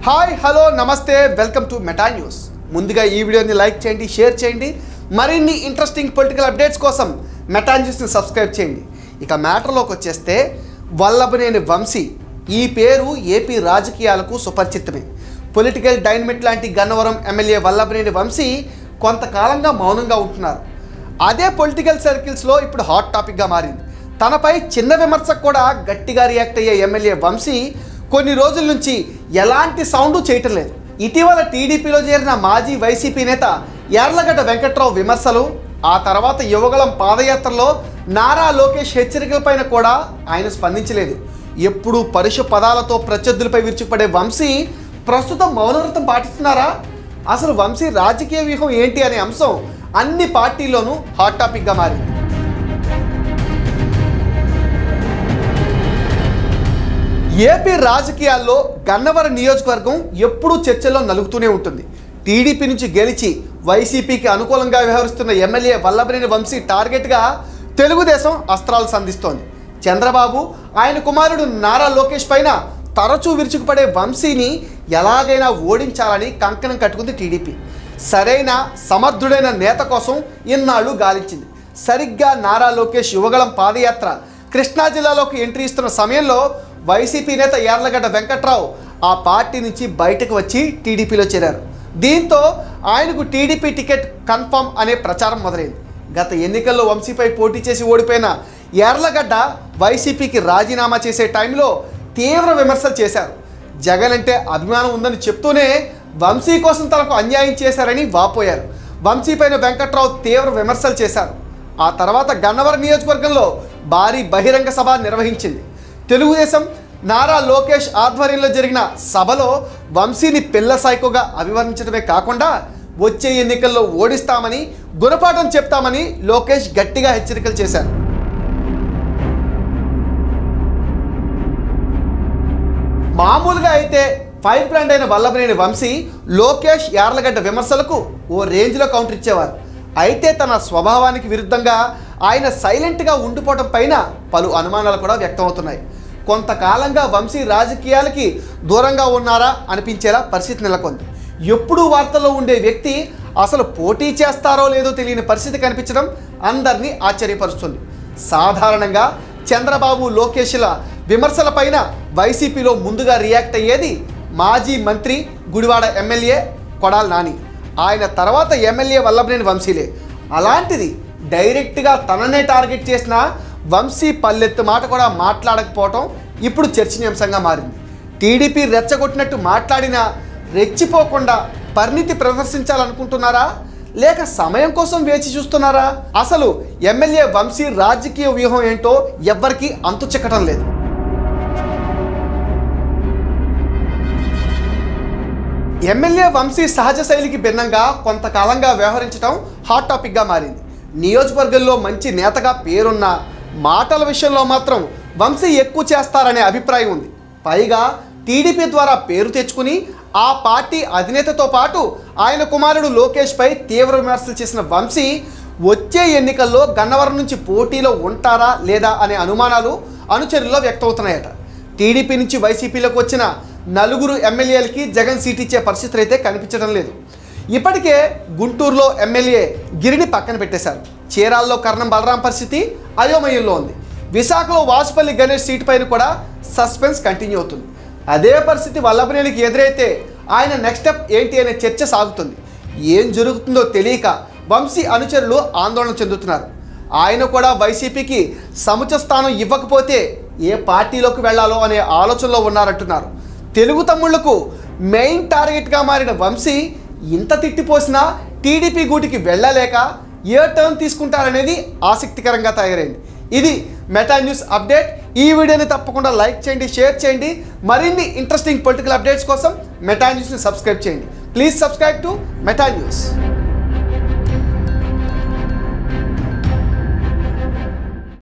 Hi hello నమస్తే welcome to Meta news. ముందుగా ఈ వీడియోని లైక్ చేయండి, షేర్ చేయండి. మరిన్ని ఇంట్రెస్టింగ్ పొలిటికల్ అప్డేట్స్ కోసం మెటా న్యూస్ని సబ్స్క్రైబ్ చేయండి. ఇక మ్యాటర్లోకి వచ్చేస్తే వల్లభనేని వంశీ ఈ పేరు ఏపీ రాజకీయాలకు సుపరిచితమే. పొలిటికల్ డైనమిట్ లాంటి గన్నవరం ఎమ్మెల్యే వల్లభనేని వంశీ కొంతకాలంగా మౌనంగా ఉంటున్నారు. అదే పొలిటికల్ సర్కిల్స్లో ఇప్పుడు హాట్ టాపిక్గా మారింది. తనపై చిన్న విమర్శకు కూడా గట్టిగా రియాక్ట్ అయ్యే ఎమ్మెల్యే వంశీ కొన్ని రోజుల నుంచి ఎలాంటి సౌండ్ చేయటం లేదు. ఇటీవల టీడీపీలో చేరిన మాజీ వైసీపీ నేత యార్లగడ్డ వెంకట్రావు విమర్శలు, ఆ తర్వాత యువగళం పాదయాత్రలో నారా లోకేష్ హెచ్చరికలపైన కూడా ఆయన స్పందించలేదు. ఎప్పుడూ పరుష పదాలతో ప్రత్యర్థులపై విరుచుకుపడే వంశీ ప్రస్తుతం మౌనవ్రతం పాటిస్తున్నారా? అసలు వంశీ రాజకీయ వ్యూహం ఏంటి అనే అంశం అన్ని పార్టీల్లోనూ హాట్ టాపిక్గా మారింది. ఏపీ రాజకీయాల్లో గన్నవరం నియోజకవర్గం ఎప్పుడూ చర్చల్లో నలుగుతూనే ఉంటుంది. టీడీపీ నుంచి గెలిచి వైసీపీకి అనుకూలంగా వ్యవహరిస్తున్న ఎమ్మెల్యే వల్లభనేని వంశీ టార్గెట్గా తెలుగుదేశం అస్త్రాలు సంధిస్తోంది. చంద్రబాబు, ఆయన కుమారుడు నారా లోకేష్ పైన తరచూ విరుచుకుపడే వంశీని ఎలాగైనా ఓడించాలని కంకణం కట్టుకుంది టీడీపీ. సరైన సమర్థుడైన నేత కోసం ఇన్నాళ్ళు గాలించింది. సరిగ్గా నారా లోకేష్ యువగళం పాదయాత్ర కృష్ణా జిల్లాలోకి ఎంట్రీ ఇస్తున్న సమయంలో వైసీపీ నేత యార్లగడ్డ వెంకట్రావు ఆ పార్టీ నుంచి బయటకు వచ్చి టీడీపీలో చేరారు. దీంతో ఆయనకు టీడీపీ టికెట్ కన్ఫర్మ్ అనే ప్రచారం మొదలైంది. గత ఎన్నికల్లో వంశీపై పోటీ చేసి ఓడిపోయిన యార్లగడ్డ వైసీపీకి రాజీనామా చేసే టైంలో తీవ్ర విమర్శలు చేశారు. జగన్ అంటే అభిమానం ఉందని చెప్తూనే వంశీ కోసం తనకు అన్యాయం చేశారని వాపోయారు. వంశీపైన వెంకట్రావు తీవ్ర విమర్శలు చేశారు. ఆ తర్వాత గన్నవరం నియోజకవర్గంలో భారీ బహిరంగ సభ నిర్వహించింది. తెలుగుదేశం నారా లోకేష్ ఆధ్వర్యంలో జరిగిన సభలో వంశీని పిల్ల సైకోగా అభివర్ణించడమే కాకుండా వచ్చే ఎన్నికల్లో ఓడిస్తామని, గుణపాఠం చెప్తామని లోకేష్ గట్టిగా హెచ్చరికలు చేశారు. మామూలుగా అయితే ఫైర్ బ్రాండ్ అయిన వల్లభనేని వంశీ లోకేష్ యార్లగడ్డ విమర్శలకు ఓ రేంజ్లో కౌంటర్ ఇచ్చేవారు. అయితే తన స్వభావానికి విరుద్ధంగా ఆయన సైలెంట్గా ఉండిపోవడం పైన పలు అనుమానాలు కూడా వ్యక్తమవుతున్నాయి. కొంతకాలంగా వంశీ రాజకీయాలకి దూరంగా ఉన్నారా అనిపించేలా పరిస్థితి నెలకొంది. ఎప్పుడూ వార్తల్లో ఉండే వ్యక్తి అసలు పోటీ చేస్తారో లేదో తెలియని పరిస్థితి కనిపించడం అందరినీ ఆశ్చర్యపరుస్తుంది. సాధారణంగా చంద్రబాబు, లోకేష్ల విమర్శలపైన వైసీపీలో ముందుగా రియాక్ట్ అయ్యేది మాజీ మంత్రి, గుడివాడ ఎమ్మెల్యే కొడాలి నాని. ఆయన తర్వాత ఎమ్మెల్యే వల్లభనేని వంశీలే. అలాంటిది డైరెక్ట్గా తననే టార్గెట్ చేసిన వంశీ పల్లెత్తు మాట కూడా మాట్లాడకపోవటం ఇప్పుడు చర్చనీయాంశంగా మారింది. టీడీపీ రెచ్చగొట్టినట్టు మాట్లాడినా రెచ్చిపోకుండా పరిణితి ప్రదర్శించాలనుకుంటున్నారా, లేక సమయం కోసం వేచి చూస్తున్నారా? అసలు ఎమ్మెల్యే వంశీ రాజకీయ వ్యూహం ఏంటో ఎవ్వరికీ అంతు చిక్కటం లేదు. ఎమ్మెల్యే వంశీ సహజ శైలికి భిన్నంగా కొంతకాలంగా వ్యవహరించడం హాట్ టాపిక్గా మారింది. నియోజకవర్గంలో మంచి నేతగా పేరున్న మాటల విషయంలో మాత్రం వంశీ ఎక్కువ చేస్తారనే అభిప్రాయం ఉంది. పైగా టీడీపీ ద్వారా పేరు తెచ్చుకుని ఆ పార్టీ అధినేతతో పాటు ఆయన కుమారుడు లోకేష్పై తీవ్ర విమర్శలు చేసిన వంశీ వచ్చే ఎన్నికల్లో గన్నవరం నుంచి పోటీలో ఉంటారా లేదా అనే అనుమానాలు అనుచరుల్లో వ్యక్తమవుతున్నాయట. టీడీపీ నుంచి వైసీపీలోకి వచ్చిన 4 ఎమ్మెల్యేలకి జగన్ సీట్ ఇచ్చే పరిస్థితులు అయితే కనిపించడం లేదు. ఇప్పటికే గుంటూరులో ఎమ్మెల్యే గిరిని పక్కన పెట్టేశారు. చీరాల్లో కర్ణం బలరాం పరిస్థితి అయోమయంలో ఉంది. విశాఖలో వాసుపల్లి గణేష్ సీటు పైన కూడా సస్పెన్స్ కంటిన్యూ అవుతుంది. అదే పరిస్థితి వల్లభనేనికి ఎదురైతే ఆయన నెక్స్ట్ స్టెప్ ఏంటి అనే చర్చ సాగుతుంది. ఏం జరుగుతుందో తెలియక వంశీ అనుచరులు ఆందోళన చెందుతున్నారు. ఆయన కూడా వైసీపీకి సముచిత స్థానం ఇవ్వకపోతే ఏ పార్టీలోకి వెళ్లాలో అనే ఆలోచనలో ఉన్నారంటున్నారు. తెలుగు తమ్ముళ్లకు మెయిన్ టార్గెట్గా మారిన వంశీ ఇంత తిట్టిపోసినా టీడీపీ గూటికి వెళ్ళలేక ఏ టర్న్ తీసుకుంటారనేది ఆసక్తికరంగా తయారైంది. ఇది మెటా న్యూస్ అప్డేట్. ఈ వీడియోని తప్పకుండా లైక్ చేయండి, షేర్ చేయండి. మరిన్ని ఇంట్రెస్టింగ్ పొలిటికల్ అప్డేట్స్ కోసం మెటా న్యూస్ని సబ్స్క్రైబ్ చేయండి. Please subscribe to Meta news.